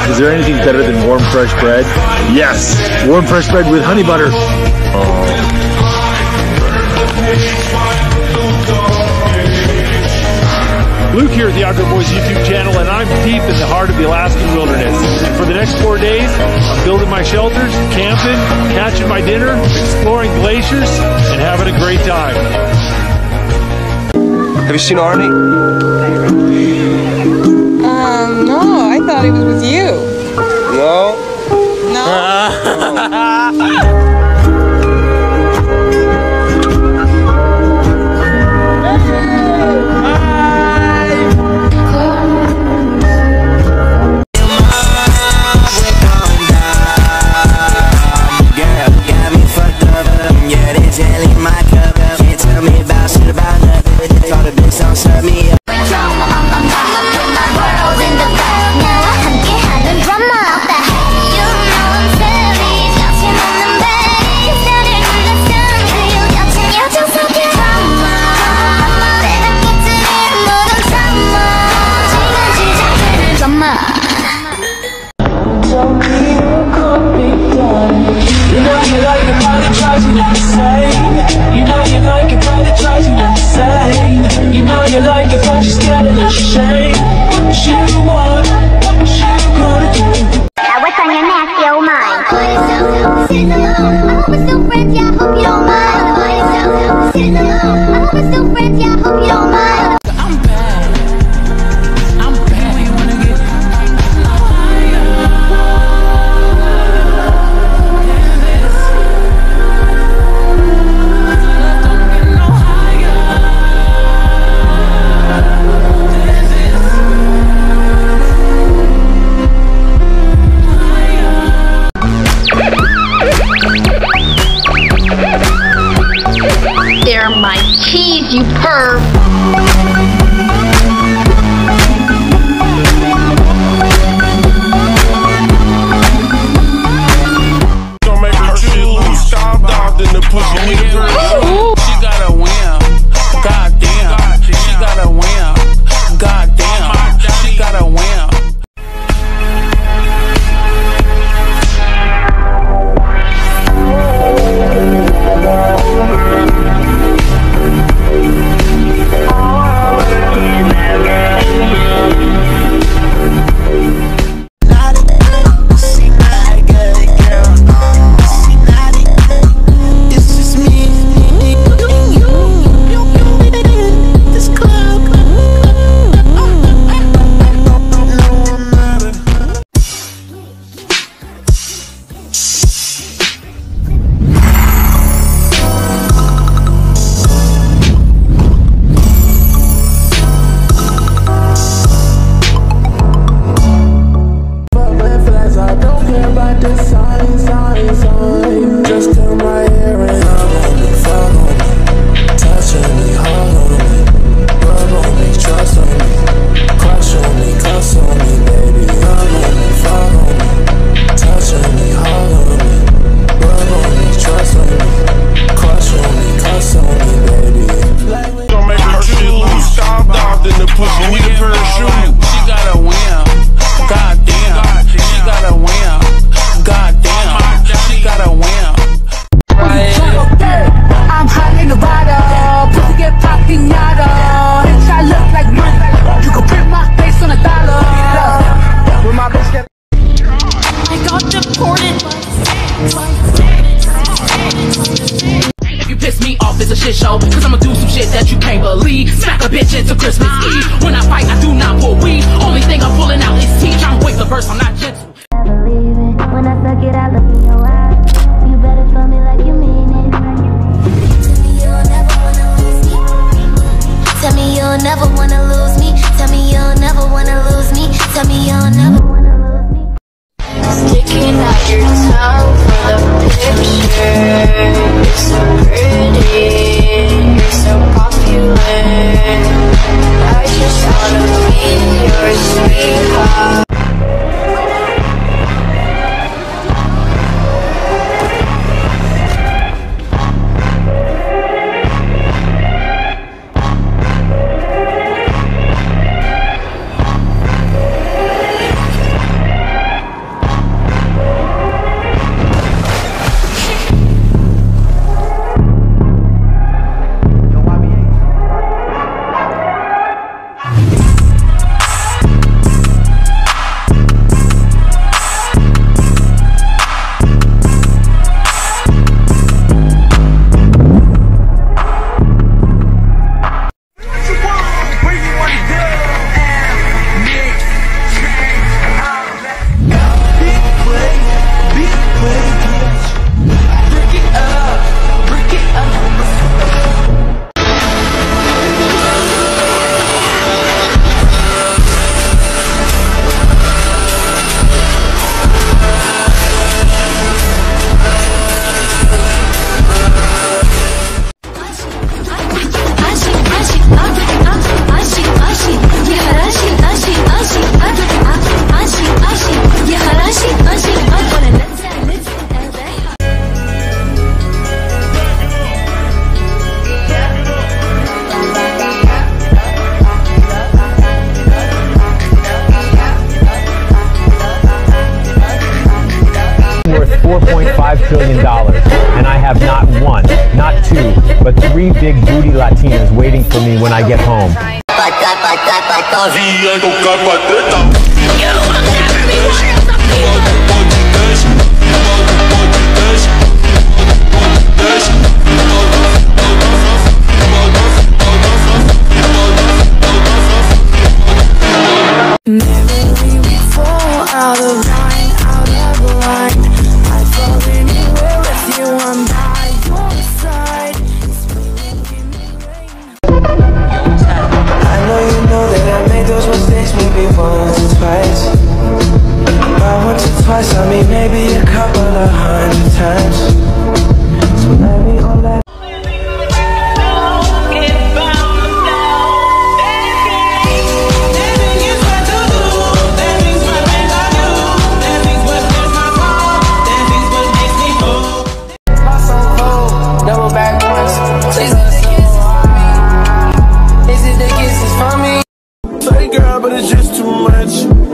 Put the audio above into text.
Is there anything better than warm, fresh bread? Yes! Warm, fresh bread with honey butter. Luke here at the Outdoor Boys YouTube channel, and I'm deep in the heart of the Alaskan wilderness. And for the next 4 days, I'm building my shelters, camping, catching my dinner, exploring glaciers, and having a great time. Have you seen Arnie? No, I thought he was with you. No? No? They're my keys, you perv. Don't make her shoes. Stop dodging the pussy. She got a win. Goddamn. She got a win. Goddamn. She got a win. Show, cause I'ma do some shit that you can't believe. Smack a bitch into Christmas Eve. When I fight, I do not pull weed. Only thing I'm pulling out is teeth. Trying to wake the verse, I'm not gentle. When I suck it, I look in your eyes. You better tell me like you mean it. Tell me you'll never wanna lose me. Tell me you'll never wanna lose me. Tell me you'll never wanna lose me. Sticking out your tongue for the picture. You're so pretty, you're so popular. I just wanna be your trillion, and I have not one, not two, but 3 big booty Latinas waiting for me when I get home. Twice, I mean maybe a couple of 100 times. So let me all that. Double back once. This is the kisses for me. Say girl, but it's just too much.